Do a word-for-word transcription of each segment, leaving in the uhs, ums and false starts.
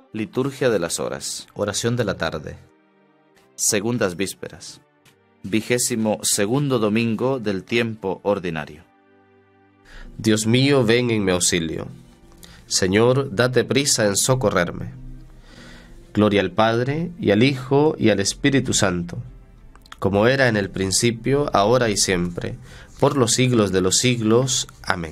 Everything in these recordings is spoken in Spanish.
Liturgia de las horas. Oración de la tarde. Segundas vísperas. Vigésimo segundo domingo del tiempo ordinario. Dios mío, ven en mi auxilio. Señor, date prisa en socorrerme. Gloria al Padre, y al Hijo, y al Espíritu Santo, como era en el principio, ahora y siempre, por los siglos de los siglos. Amén.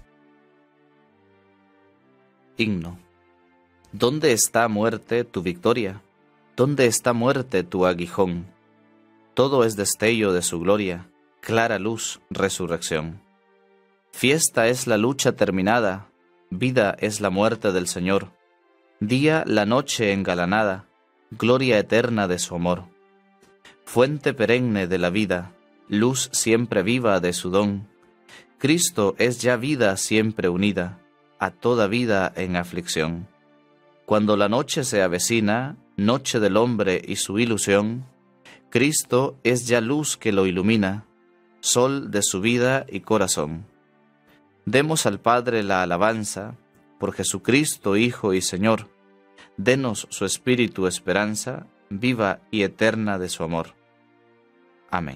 Himno. ¿Dónde está, muerte, tu victoria? ¿Dónde está, muerte, tu aguijón? Todo es destello de su gloria, clara luz, resurrección. Fiesta es la lucha terminada, vida es la muerte del Señor. Día la noche engalanada, gloria eterna de su amor. Fuente perenne de la vida, luz siempre viva de su don. Cristo es ya vida siempre unida, a toda vida en aflicción. Cuando la noche se avecina, noche del hombre y su ilusión, Cristo es ya luz que lo ilumina, sol de su vida y corazón. Demos al Padre la alabanza, por Jesucristo, Hijo y Señor. Denos su Espíritu esperanza, viva y eterna de su amor. Amén.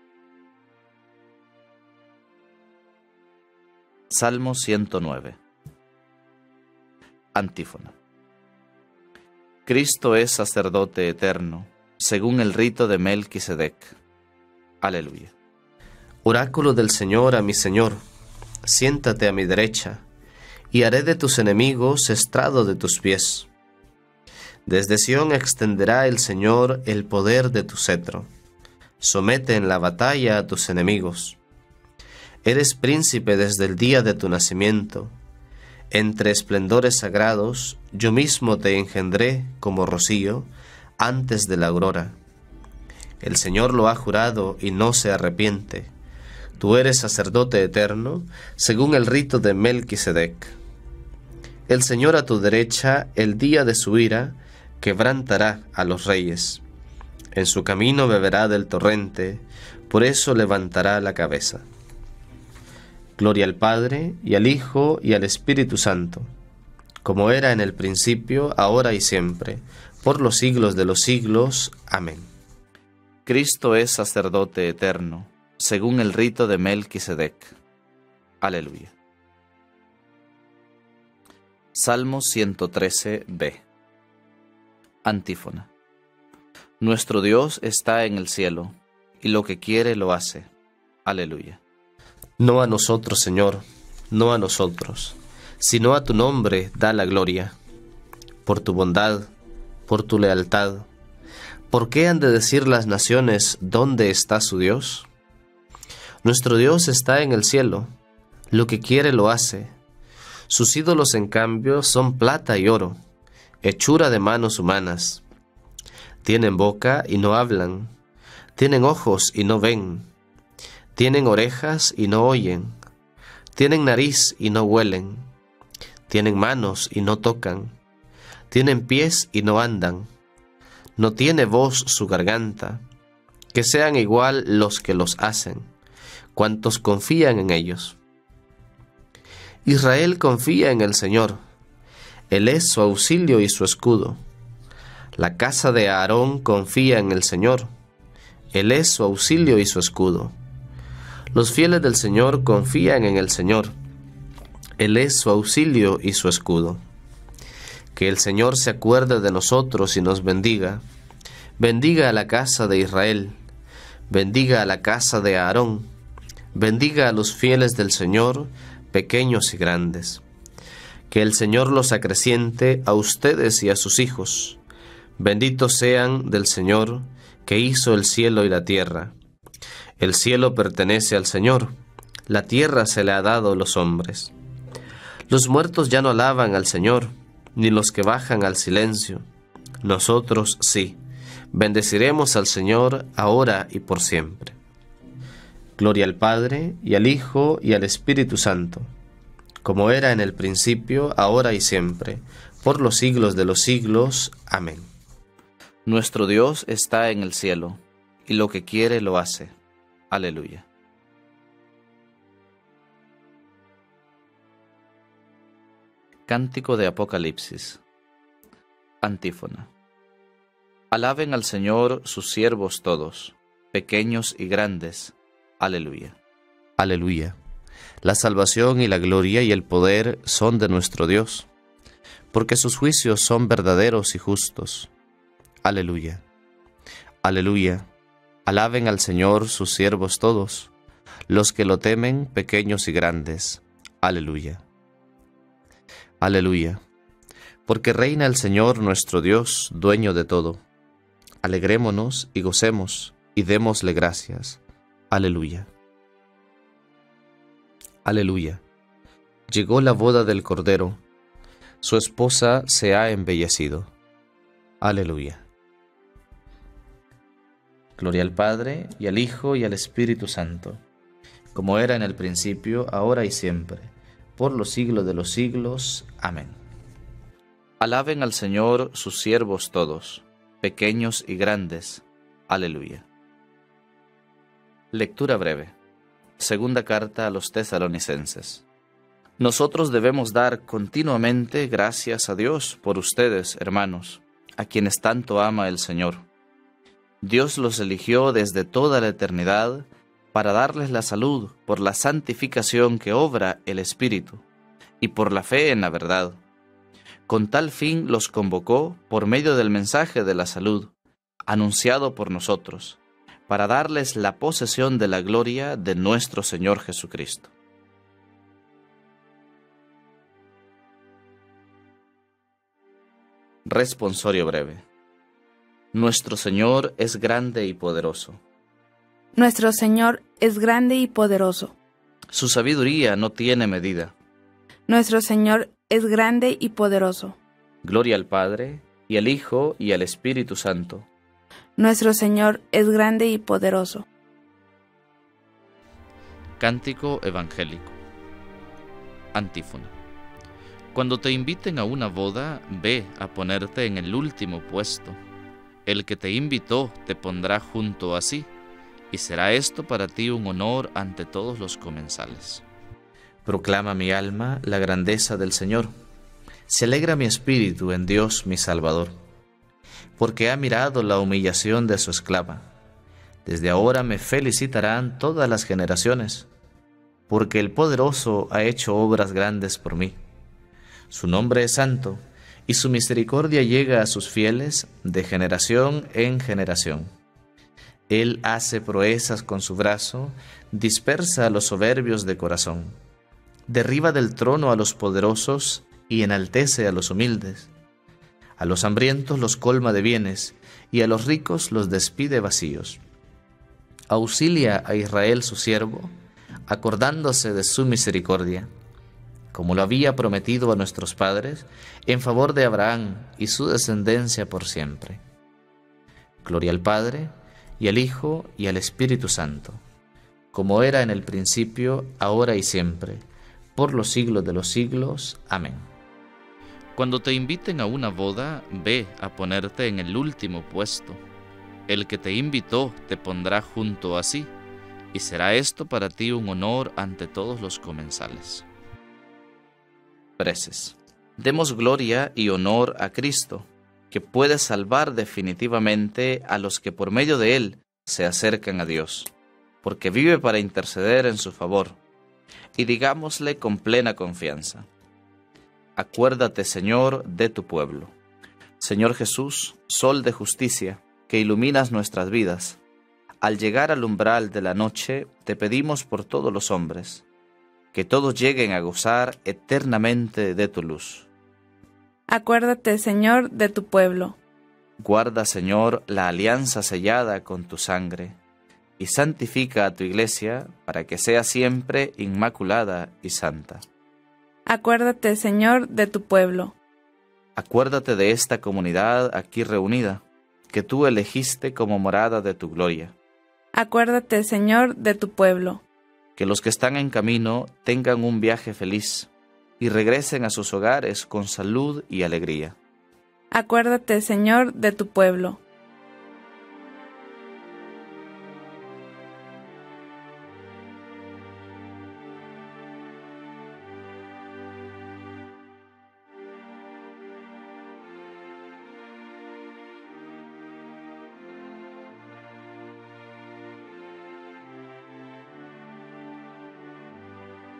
Salmo ciento nueve. Antífona. Cristo es sacerdote eterno, según el rito de Melquisedec. Aleluya. Oráculo del Señor a mi Señor, siéntate a mi derecha, y haré de tus enemigos estrado de tus pies. Desde Sión extenderá el Señor el poder de tu cetro. Somete en la batalla a tus enemigos. Eres príncipe desde el día de tu nacimiento. Entre esplendores sagrados, yo mismo te engendré como rocío antes de la aurora. El Señor lo ha jurado y no se arrepiente. Tú eres sacerdote eterno, según el rito de Melquisedec. El Señor a tu derecha, el día de su ira, quebrantará a los reyes. En su camino beberá del torrente, por eso levantará la cabeza. Gloria al Padre, y al Hijo, y al Espíritu Santo, como era en el principio, ahora y siempre, por los siglos de los siglos. Amén. Cristo es sacerdote eterno, según el rito de Melquisedec. Aleluya. Salmo ciento trece b. Antífona. Nuestro Dios está en el cielo, y lo que quiere lo hace. Aleluya. No a nosotros, Señor, no a nosotros, sino a tu nombre da la gloria. Por tu bondad, por tu lealtad, ¿por qué han de decir las naciones dónde está su Dios? Nuestro Dios está en el cielo, lo que quiere lo hace. Sus ídolos, en cambio, son plata y oro, hechura de manos humanas. Tienen boca y no hablan, tienen ojos y no ven, tienen orejas y no oyen, tienen nariz y no huelen, tienen manos y no tocan, tienen pies y no andan, no tiene voz su garganta, que sean igual los que los hacen, cuantos confían en ellos. Israel confía en el Señor, Él es su auxilio y su escudo. La casa de Aarón confía en el Señor, Él es su auxilio y su escudo. Los fieles del Señor confían en el Señor, Él es su auxilio y su escudo. Que el Señor se acuerde de nosotros y nos bendiga. Bendiga a la casa de Israel, bendiga a la casa de Aarón, bendiga a los fieles del Señor, pequeños y grandes. Que el Señor los acreciente a ustedes y a sus hijos. Benditos sean del Señor, que hizo el cielo y la tierra. El cielo pertenece al Señor, la tierra se le ha dado a los hombres. Los muertos ya no alaban al Señor, ni los que bajan al silencio. Nosotros sí, bendeciremos al Señor ahora y por siempre. Gloria al Padre, y al Hijo, y al Espíritu Santo, como era en el principio, ahora y siempre, por los siglos de los siglos. Amén. Nuestro Dios está en el cielo, y lo que quiere lo hace. Aleluya. Cántico de Apocalipsis. Antífona. Alaben al Señor sus siervos todos, pequeños y grandes. Aleluya. Aleluya. La salvación y la gloria y el poder son de nuestro Dios, porque sus juicios son verdaderos y justos. Aleluya. Aleluya. Alaben al Señor sus siervos todos, los que lo temen, pequeños y grandes. Aleluya. Aleluya. Porque reina el Señor nuestro Dios, dueño de todo. Alegrémonos y gocemos, y démosle gracias. Aleluya. Aleluya. Llegó la boda del Cordero, su esposa se ha embellecido. Aleluya. Gloria al Padre, y al Hijo, y al Espíritu Santo, como era en el principio, ahora y siempre, por los siglos de los siglos. Amén. Alaben al Señor sus siervos todos, pequeños y grandes. Aleluya. Lectura breve. Segunda carta a los Tesalonicenses. Nosotros debemos dar continuamente gracias a Dios por ustedes, hermanos, a quienes tanto ama el Señor. Dios los eligió desde toda la eternidad para darles la salud por la santificación que obra el Espíritu y por la fe en la verdad. Con tal fin los convocó por medio del mensaje de la salud, anunciado por nosotros, para darles la posesión de la gloria de nuestro Señor Jesucristo. Responsorio breve. Nuestro Señor es grande y poderoso. Nuestro Señor es grande y poderoso. Su sabiduría no tiene medida. Nuestro Señor es grande y poderoso. Gloria al Padre, y al Hijo, y al Espíritu Santo. Nuestro Señor es grande y poderoso. Cántico evangélico. Antífona. Cuando te inviten a una boda, ve a ponerte en el último puesto. El que te invitó te pondrá junto a sí, y será esto para ti un honor ante todos los comensales. Proclama mi alma la grandeza del Señor. Se alegra mi espíritu en Dios mi Salvador, porque ha mirado la humillación de su esclava. Desde ahora me felicitarán todas las generaciones, porque el Poderoso ha hecho obras grandes por mí. Su nombre es santo, y su misericordia llega a sus fieles de generación en generación. Él hace proezas con su brazo, dispersa a los soberbios de corazón. Derriba del trono a los poderosos y enaltece a los humildes. A los hambrientos los colma de bienes, y a los ricos los despide vacíos. Auxilia a Israel su siervo, acordándose de su misericordia, como lo había prometido a nuestros padres, en favor de Abraham y su descendencia por siempre. Gloria al Padre, y al Hijo, y al Espíritu Santo, como era en el principio, ahora y siempre, por los siglos de los siglos. Amén. Cuando te inviten a una boda, ve a ponerte en el último puesto. El que te invitó te pondrá junto a sí, y será esto para ti un honor ante todos los comensales. Preces. Demos gloria y honor a Cristo, que puede salvar definitivamente a los que por medio de Él se acercan a Dios, porque vive para interceder en su favor. Y digámosle con plena confianza: acuérdate, Señor, de tu pueblo. Señor Jesús, sol de justicia, que iluminas nuestras vidas, al llegar al umbral de la noche, te pedimos por todos los hombres, que todos lleguen a gozar eternamente de tu luz. Acuérdate, Señor, de tu pueblo. Guarda, Señor, la alianza sellada con tu sangre, y santifica a tu iglesia para que sea siempre inmaculada y santa. Acuérdate, Señor, de tu pueblo. Acuérdate de esta comunidad aquí reunida, que tú elegiste como morada de tu gloria. Acuérdate, Señor, de tu pueblo. Que los que están en camino tengan un viaje feliz y regresen a sus hogares con salud y alegría. Acuérdate, Señor, de tu pueblo.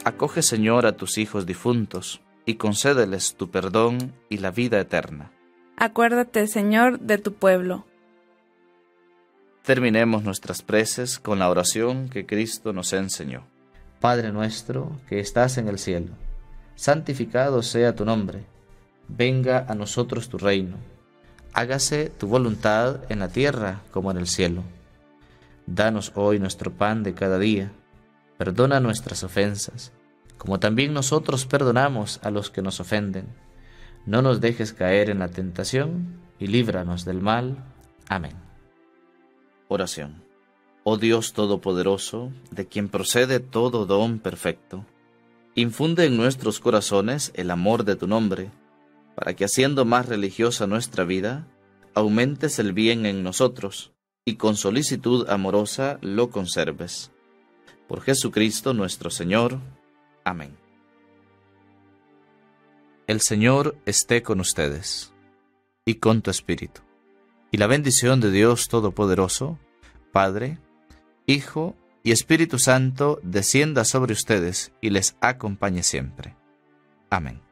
Acoge, Señor, a tus hijos difuntos, y concédeles tu perdón y la vida eterna. Acuérdate, Señor, de tu pueblo. Terminemos nuestras preces con la oración que Cristo nos enseñó. Padre nuestro que estás en el cielo, santificado sea tu nombre. Venga a nosotros tu reino. Hágase tu voluntad en la tierra como en el cielo. Danos hoy nuestro pan de cada día. Perdona nuestras ofensas, como también nosotros perdonamos a los que nos ofenden. No nos dejes caer en la tentación, y líbranos del mal. Amén. Oración. Oh Dios Todopoderoso, de quien procede todo don perfecto, infunde en nuestros corazones el amor de tu nombre, para que haciendo más religiosa nuestra vida, aumentes el bien en nosotros, y con solicitud amorosa lo conserves. Por Jesucristo nuestro Señor. Amén. El Señor esté con ustedes, y con tu espíritu. Y la bendición de Dios Todopoderoso, Padre, Hijo y Espíritu Santo, descienda sobre ustedes y les acompañe siempre. Amén.